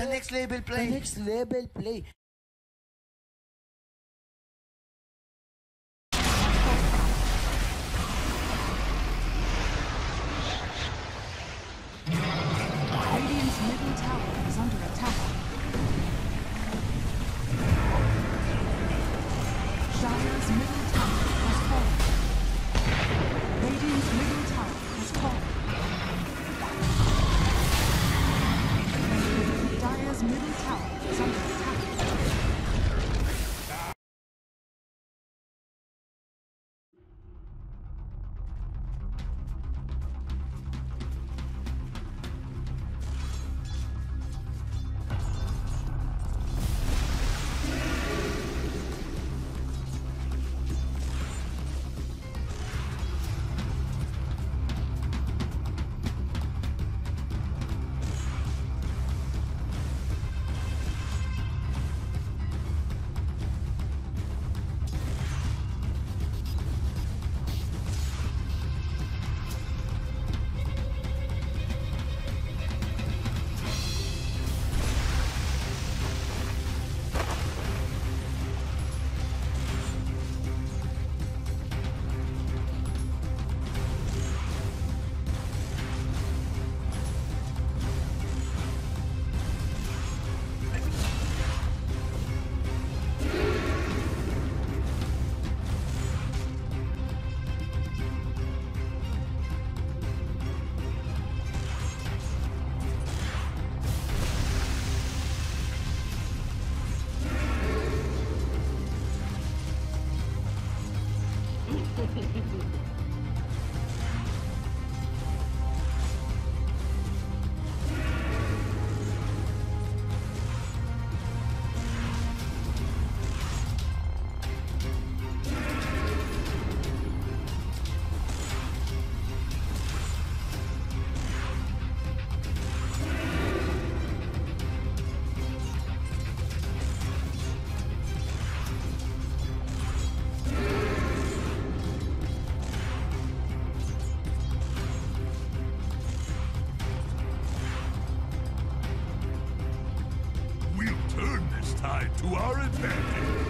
The next label play. The next label play. Radiant's middle tower is under attack. Dire's middle tower has fallen. Radiant's middle tower has fallen. Dire's middle tower is under attack. To our advantage.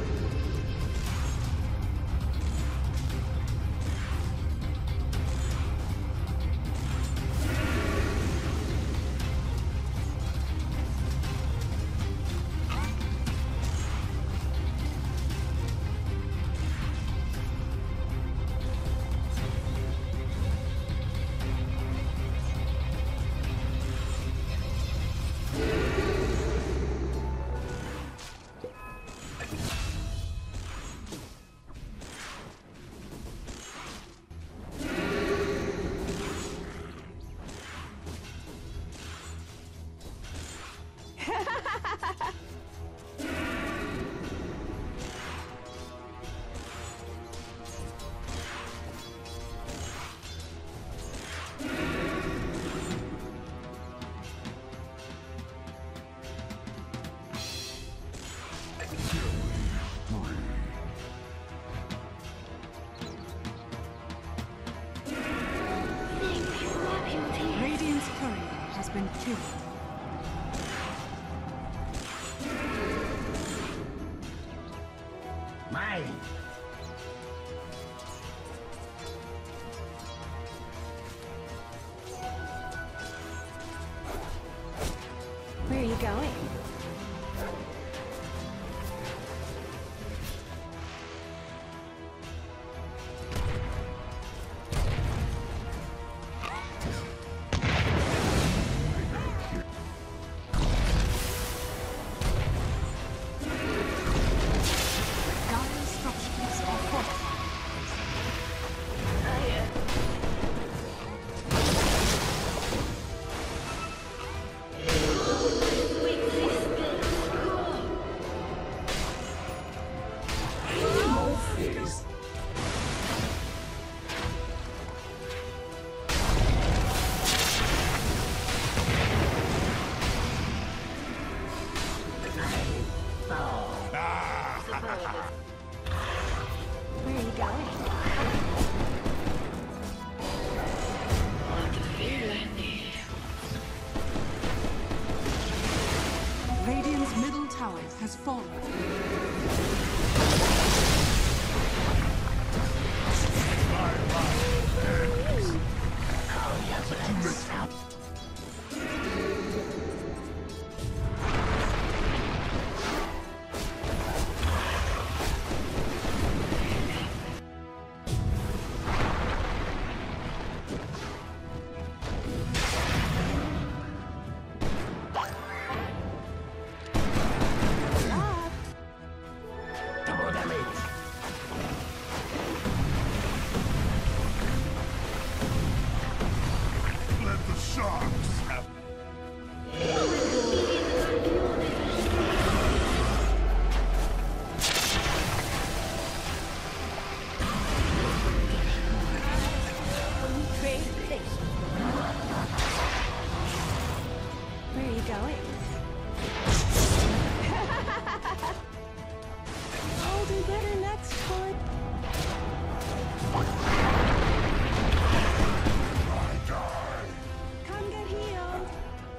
Radiant's courier has been killed. Mine. Where are you going? Dire's structures are fortified. Weak tower has fallen. Let the sharks have Great fish. Where are you going? I'll do better next time. Come get healed.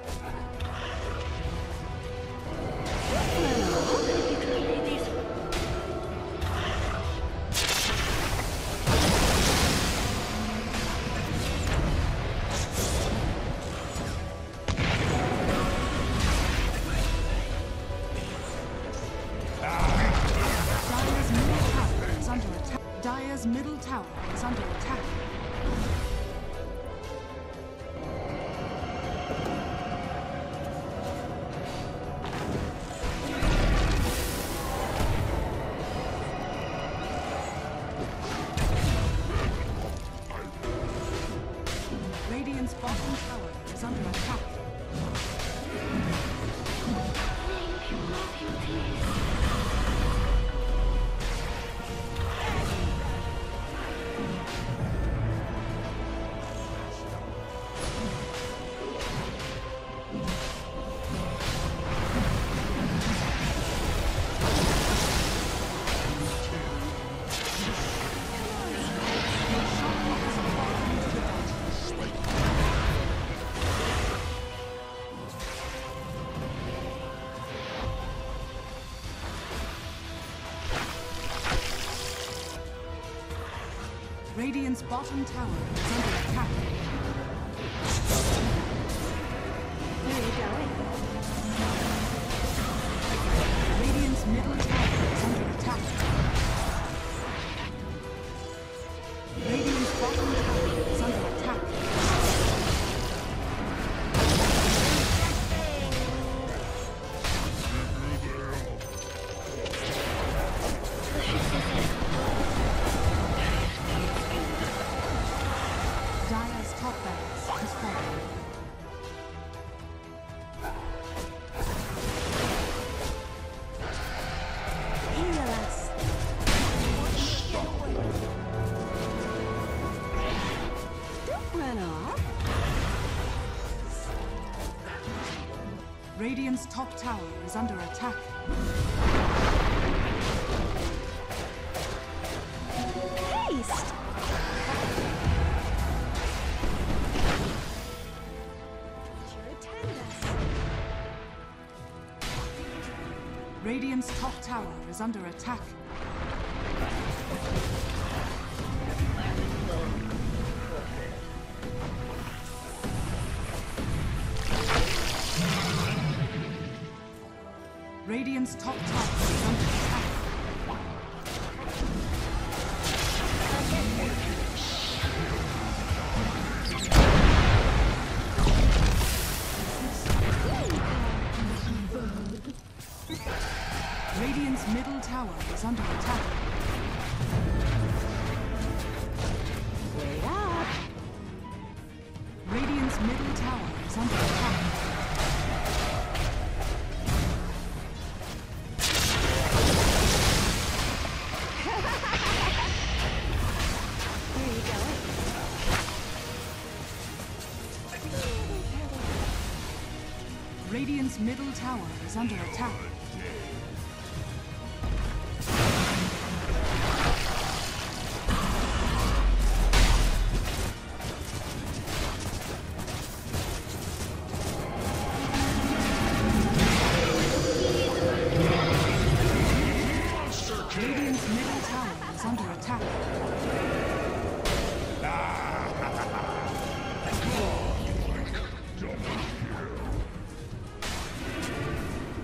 Dire's middle tower is under attack. Radiant's bottom tower is under attack. Radiant's bottom tower is under attack. Where are you going? Radiant's middle tower is under attack. Radiant's bottom tower is under attack. Dire's top barracks has fallen. Heal us. Don't run off. Radiant's top tower is under attack. Haste. Sure attend us. Radiant's top tower is under attack. Radiant's top tower is under attack. Radiant's middle tower is under attack. Wait up. Radiant's middle tower is under attack. Where are you going? Radiant's middle tower is under attack.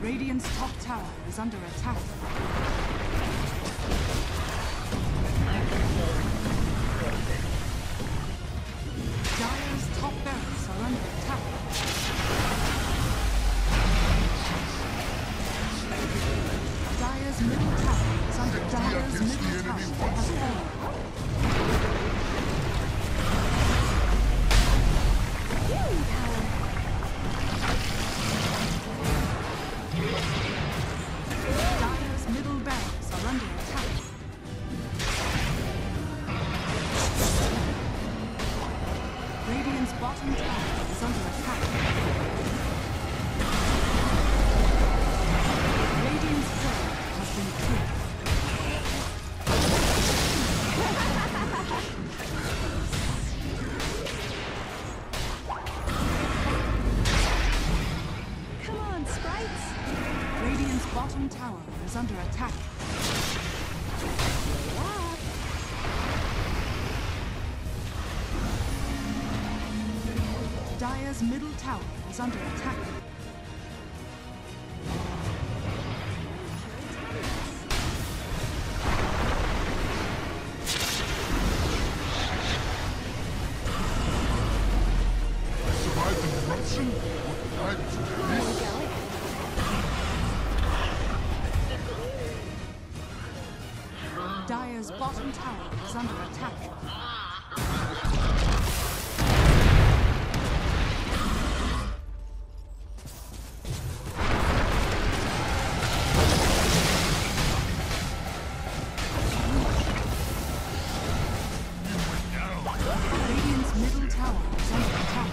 Radiant's top tower is under attack. Dire's top barracks are under attack. Dire's middle tower is under attack. Dire's middle tower has fallen. Healing power. Dire's middle barracks are under attack. Radiant's bottom tower is under attack. Radiant's turret has been killed. Come on, sprites. Radiant's bottom tower is under attack. Wait up. Dire's middle tower is under attack. Survive the eruption? I'm Where are we going? Dire's bottom tower is under attack. Radiant's middle tower is under attack.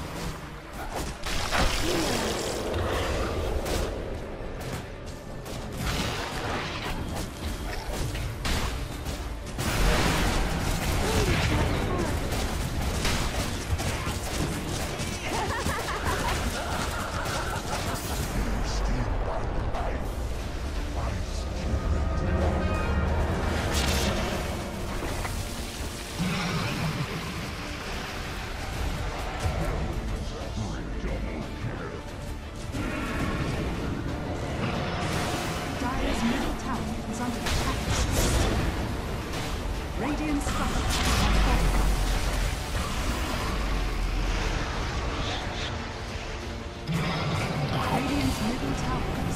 Dire's middle tower is under attack. Radiant structures are falling. Radiant's middle tower